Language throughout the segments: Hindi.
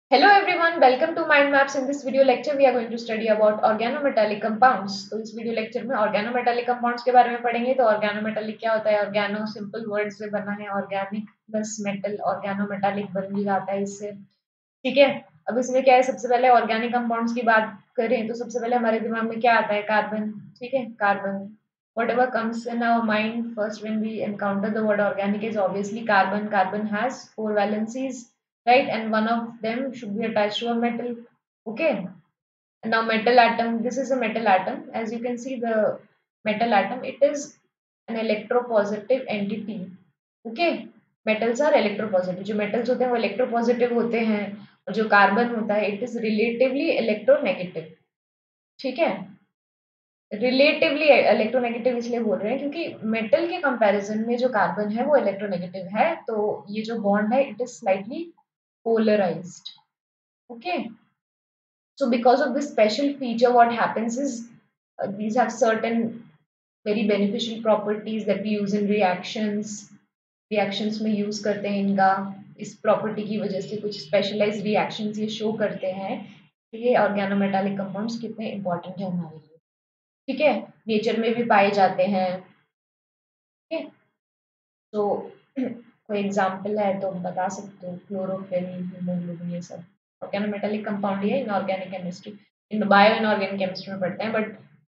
Hello everyone, welcome to Mind Maps. In this video lecture, we are going to study about organometallic compounds. तो इस वीडियो लेक्चर में organometallic compounds के बारे में पढ़ेंगे. तो organometallic क्या होता है? organo सिंपल वर्ड से बना है, organic प्लस मेटल organometallic बन भी जाता है इससे. ठीक है. अब इसमें क्या है, सबसे पहले ऑर्गेनिक कंपाउंड्स की बात करें तो सबसे पहले हमारे दिमाग में क्या आता है? कार्बन. ठीक है, carbon. Whatever comes in our mind first when we encounter the word organic is obviously carbon. Carbon has four valencies, right? And one of them should be attached to a metal. Okay. Now metal atom. This is a metal atom. As you can see, the metal atom, it is an electropositive entity. Okay. Metals are electropositive. जो मेटल्स होते हैं वो इलेक्ट्रोपॉजिटिव होते हैं और जो कार्बन होता है इट इज रिलेटिवली इलेक्ट्रोनेगेटिव. ठीक है. रिलेटिवली इलेक्ट्रोनेगेटिव इसलिए बोल रहे हैं क्योंकि मेटल के कंपैरिजन में जो कार्बन है वो इलेक्ट्रोनेगेटिव है, तो ये जो बॉन्ड है it is slightly polarised. Okay. So because of this special feature, what happens is these have certain very beneficial properties that we use in reactions. Reactions में use करते हैं इनका. इस प्रॉपर्टी की वजह से कुछ स्पेशलाइज्ड रिएक्शंस ये शो करते हैं कि ये ऑर्गेनोमेटालिक कंपाउंड्स कितने इंपॉर्टेंट है हमारे लिए. ठीक है. नेचर में भी पाए जाते हैं. ठीक है. तो कोई एग्जांपल है तो बता सकते हो. क्लोरोफिल, हीमोग्लोबिन, ये सब ऑर्गेनोमेटालिक कंपाउंड ही है. Inorganic chemistry, in bio inorganic chemistry में पढ़ते हैं, बट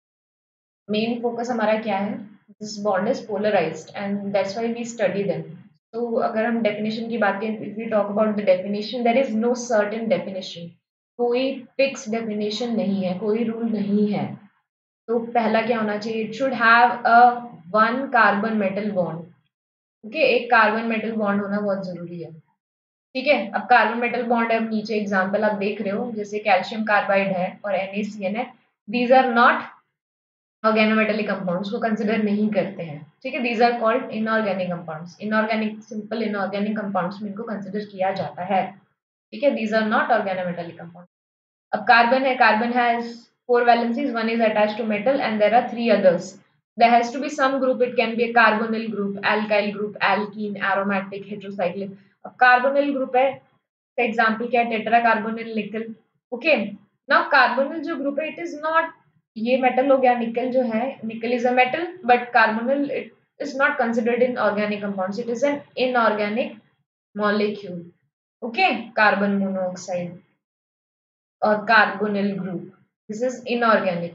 मेन फोकस हमारा क्या है? This bond is polarised and that's why we study them. तो अगर हम डेफिनेशन की बात करें, if we talk about the definition, there is no certain definition. कोई फिक्स डेफिनेशन नहीं है, कोई रूल नहीं है. तो पहला क्या होना चाहिए? It should have a one carbon metal bond. Okay. एक कार्बन मेटल बॉन्ड होना बहुत जरूरी है. ठीक है. अब कार्बन मेटल बॉन्ड है, अब नीचे एग्जांपल आप देख रहे हो, जैसे कैल्शियम कार्बाइड है और NaCN है. These are not organometallic compounds को कंसिडर नहीं करते हैं. ठीक है. These are called inorganic compounds. Inorganic, simple inorganic compounds में इनको कंसिडर किया जाता है. ठीक है. These are not organometallic compound. अब कार्बन है. Carbon has four valencies. One is attached to metal and there are three others. There has to be some group. It can be a carbonyl group, alkyl group, alkene, aromatic, heterocyclic. अब कार्बोनिल ग्रुप है. एग्जाम्पल क्या है? Tetra carbonyl nickel. Okay. Now carbonyl जो ग्रुप है इट इज नॉट, ये मेटल हो गया. निकल जो है, nickel is a metal, but carbonyl it is not considered in organic compounds. It is an inorganic molecule. Okay. Carbon monoxide और carbonyl group. This is inorganic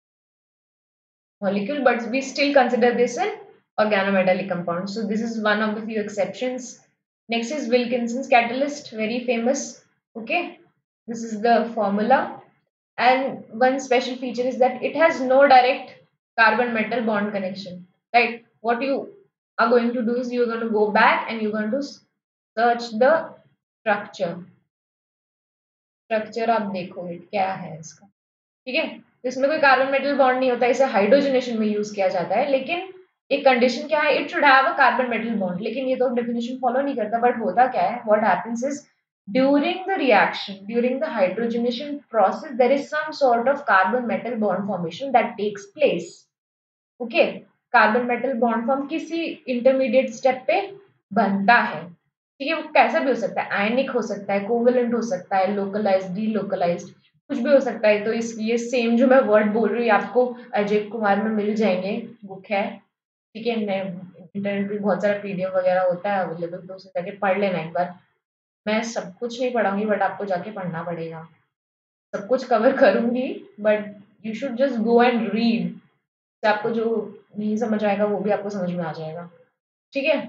molecule, but we still consider this an organometallic compound. So this is one of the few exceptions. Next is Wilkinson's catalyst, very famous. Okay, this is the formula, and one special feature is that it has no direct carbon metal bond connection. Right? What you are going to do is you are going to go back and you are going to search the structure. Structure आप देखोगे क्या है इसका. ठीक है. तो इसमें कोई कार्बन मेटल बॉन्ड नहीं होता. इसे हाइड्रोजनेशन में यूज किया जाता है, लेकिन एक कंडीशन क्या है? It should have a carbon metal bond. लेकिन ये तो डेफिनेशन फॉलो नहीं करता. बट होता क्या है? What happens is during the reaction, during the hydrogenation process, there is some sort of carbon metal bond formation that takes place. Okay. Carbon metal bond form किसी इंटरमीडिएट स्टेप पे बनता है. ठीक है. वो कैसा भी हो सकता है. आयनिक हो सकता है, कोवेलेंट हो सकता है, लोकलाइज्ड, डीलोकलाइज्ड, कुछ भी हो सकता है. तो इस ये सेम जो मैं वर्ड बोल रही हूँ आपको अजय कुमार में मिल जाएंगे. बुक है. ठीक है. मैं इंटरनेट पे बहुत सारा PDF वगैरह होता है अवेलेबल, तो उसे जाके पढ़ लेना एक बार. मैं सब कुछ नहीं पढ़ाऊंगी, बट आपको जाके पढ़ना पड़ेगा. सब कुछ कवर करूंगी, but you should just go and read. आपको जो नहीं समझ आएगा वो भी आपको समझ में आ जाएगा. ठीक है.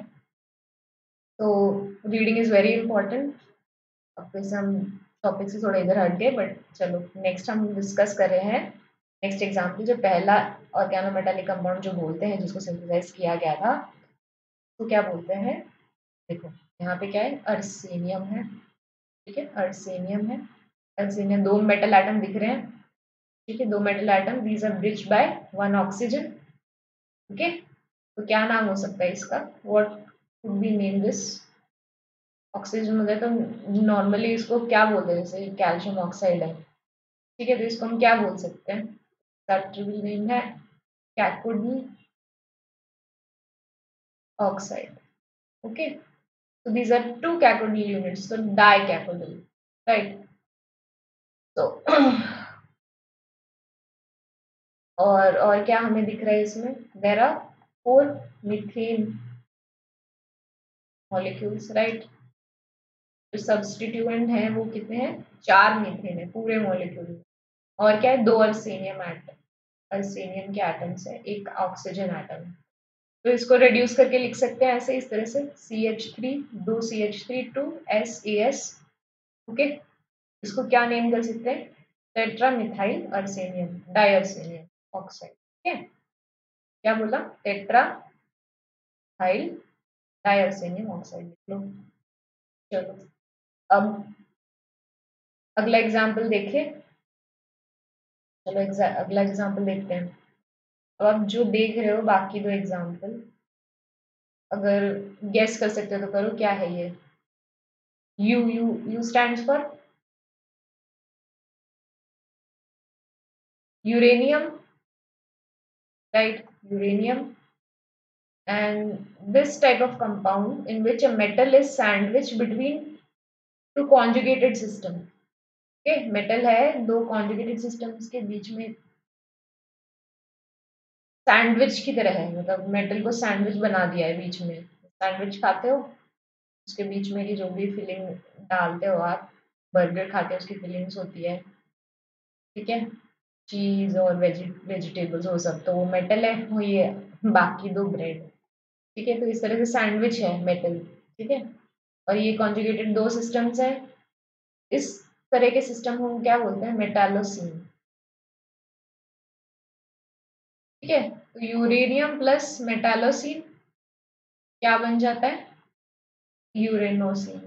तो रीडिंग इज वेरी इंपॉर्टेंट. अब वैसे हम टॉपिक से थोड़ा इधर हट गए, बट चलो नेक्स्ट हम डिस्कस कर रहे हैं. नेक्स्ट एग्जाम्पल, जो पहला ऑर्गेनोमेटालिक कंपाउंड जो बोलते हैं जिसको सिंथेसाइज किया गया था, तो क्या बोलते हैं? देखो यहाँ पे क्या है? अर्सेनियम है. ठीक है. अर्सेनियम है. अर्सेनियम, दो मेटल एटम दिख रहे हैं. ठीक है. दो metal atom, these are bridged by one oxygen. Okay. तो क्या नाम हो सकता है इसका? What could be name this? Oxygen होता है तो नॉर्मली इसको क्या बोलते हैं? जैसे कैल्शियम ऑक्साइड है. ठीक है. तो इसको हम क्या बोल सकते हैं? ट्रिपल नेम है cacodyl oxide. Okay. So these are two cacodyl units, so dicacodal. Right. तो और क्या हमें दिख रहा है इसमें, there are 4 methane molecules, right. जो सब्स्टिट्यूएंट है वो कितने हैं, 4 मीथेन है पूरे मॉलिक्यूल में। और क्या है, 2 अर्सेनियम एटम, अर्सेनियम के एटम्स है, एक ऑक्सीजन एटम। तो इसको रिड्यूस करके लिख सकते हैं ऐसे, इस तरह से, CH3 2 CH3 2 SAS। ओके, इसको क्या नेम कर सकते हैं, tetra methyl arsenium diarsenium oxide. ठीक है, क्या बोला, टेट्रा मिथाइल डाइअर्सेनियम ऑक्साइड लिख लो। चलो, अब अगला एग्जाम्पल देखें। चलो अगला एग्जाम्पल देखते हैं। अब आप जो देख रहे हो बाकी 2 एग्जाम्पल, अगर गेस कर सकते हो तो करो, क्या है ये। U stands for uranium, right, uranium, and this type of compound in which a metal is sandwiched between two conjugated system। okay, metal है, 2 conjugated systems के बीच में सैंडविच की तरह है, मतलब मेटल को सैंडविच बना दिया है बीच में। सैंडविच खाते हो, उसके बीच में की जो भी फिलिंग डालते हो आप, बर्गर खाते हो उसकी फिलिंग्स होती है, ठीक है, चीज और वेजिटेबल्स हो सब, तो वो मेटल है, वो ये बाकी 2 ब्रेड। ठीक है, तो इस तरह से सैंडविच है मेटल। ठीक है, और ये कॉन्जुगेटेड 2 सिस्टम्स है। इस तरह के सिस्टम को हम क्या बोलते हैं, मेटालोसीन। ठीक है, तो यूरेनियम प्लस मेटालोसीन क्या बन जाता है, यूरेनोसिन।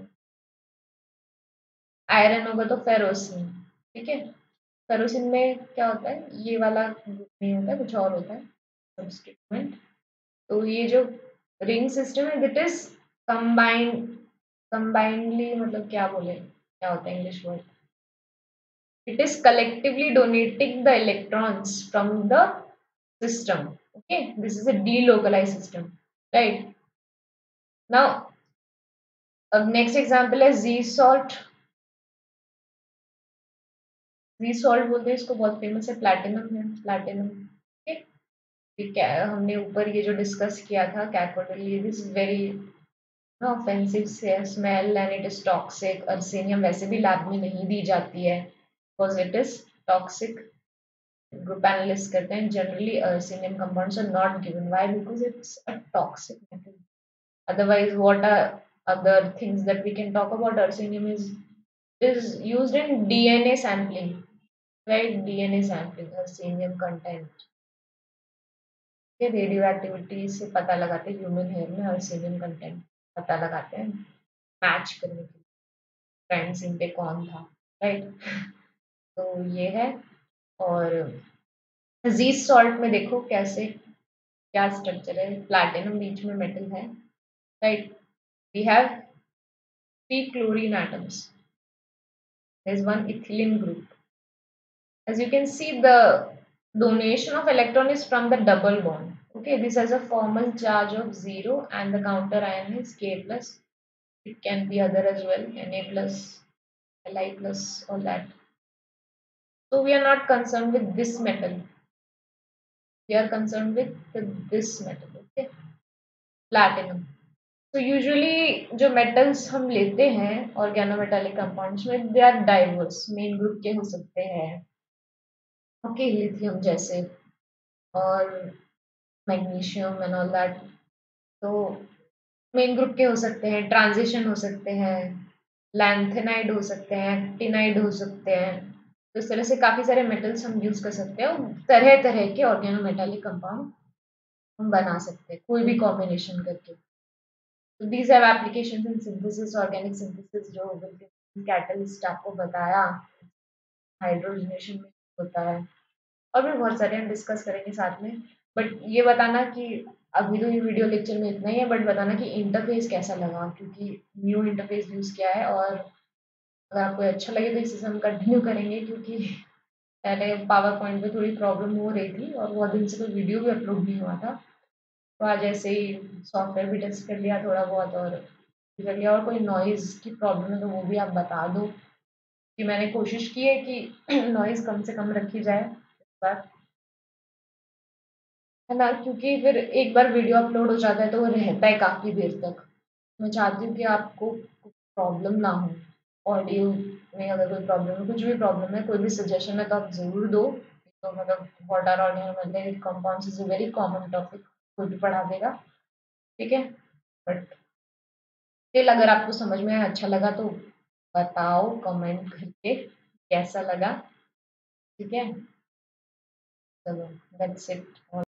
आयरन होगा तो फेरोसिन। ठीक है, फेरोसिन में क्या होता है, ये वाला ग्रुप नहीं होता है, कुछ और होता है सब्स्टिट्यूएंट। तो ये जो रिंग सिस्टम है, दिट इज कंबाइंड, कंबाइंडली, मतलब क्या बोले, क्या होता है English word, it is collectively donating the electrons from the system। okay, this is a delocalized system, right। Now next example है z salt। z salt बोलते हैं इसको, बहुत फेमस है, प्लैटिनम है, प्लैटिनम। ठीक है, हमने ऊपर ये जो डिस्कस किया था cathode, this very offensive smell and it is toxic. Arsenium वैसे भी लैब में नहीं दी जाती है because it is toxic. group analysts करते हैं, generally arsenium compounds are not given, why, because it's a toxic metal। otherwise what are other things that we can talk about arsenium is used in DNA sampling, right, DNA sampling arsenium content के रेडियो एक्टिविटी से पता लगाते हैं, ह्यूमन हेयर में arsenium कंटेंट पता लगाते हैं मैच करने के लिए, क्राइम सीन पे कौन था, राइट। तो ये है। और जी सॉल्ट में देखो कैसे, क्या स्ट्रक्चर है, प्लैटिनम बीच में मेटल है, right. We have 3 chlorine atoms, there is 1 ethylene group। as you can see, the donation of electron is from the double bond। okay, this has a formal charge of 0 and the counter ion is K plus, it can be other as well, Na plus, Li plus, all that। so we are not concerned with this metal, we are concerned with this metal, okay, platinum। तो यूजुअली जो मेटल्स हम लेते हैं ऑर्गेनोमेटालिक कंपाउंड्स में, they are diverse, main group के हो सकते हैं, ओके, लिथियम जैसे, और मैग्नीशियम एंड ऑल दैट। तो मेन ग्रुप के हो सकते हैं, ट्रांजिशन हो सकते हैं, लैंथेनाइड हो सकते हैं, एक्टिनाइड हो सकते हैं। तो इस तरह से काफ़ी सारे मेटल्स हम यूज़ कर सकते हैं, तरह तरह के ऑर्गेनोमेटालिक कंपाउंड हम बना सकते हैं कोई भी कॉम्बिनेशन करके। तो these have applications in synthesis, organic synthesis, जो कैटलिस्ट आपको बताया, हाइड्रोजनेशन में होता है, और भी बहुत सारे हम डिस्कस करेंगे साथ में। बट ये बताना कि अभी तो ये वीडियो लेक्चर में इतना ही है, बट बताना कि इंटरफेस कैसा लगा, क्योंकि न्यू इंटरफेस यूज़ किया है, और अगर आपको अच्छा लगे तो इसी से हम कंटिन्यू करेंगे, क्योंकि पहले पावर पॉइंट में थोड़ी प्रॉब्लम हो रही थी और बहुत दिन से कोई वीडियो भी अपलोड नहीं हुआ था। तो आज ऐसे ही सॉफ्टवेयर भी टेस्ट कर लिया थोड़ा बहुत, और कर लिया। और कोई नॉइज़ की प्रॉब्लम है तो वो भी आप बता दो, कि मैंने कोशिश की है कि नॉइज़ कम से कम रखी जाए इस बार, है ना? क्योंकि फिर एक बार वीडियो अपलोड हो जाता है तो वो रहता है काफ़ी देर तक। मैं चाहती हूँ कि आपको कुछ प्रॉब्लम ना हो। ऑडियो में अगर कोई प्रॉब्लम है, कुछ भी प्रॉब्लम है, कोई भी सजेशन है तो आप ज़रूर दो। तो मतलब what are organometallic compounds is a very common topic, कोई भी पढ़ा देगा, ठीक है? बट स्टिल अगर आपको समझ में आया, अच्छा लगा तो बताओ कमेंट करके कैसा लगा, ठीक है? चलो दैट्स इट।